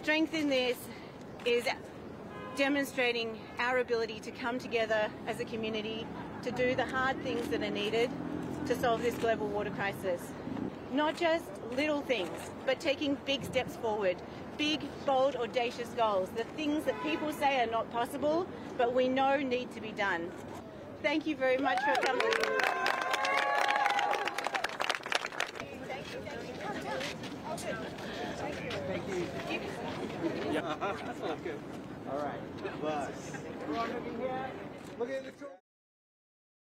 strength in this is demonstrating our ability to come together as a community to do the hard things that are needed to solve this global water crisis. Not just little things, but taking big steps forward, big, bold, audacious goals, the things that people say are not possible, but we know need to be done. Thank you very much for coming. Thank you. Yeah, that's all good. All right. Bus. Look at the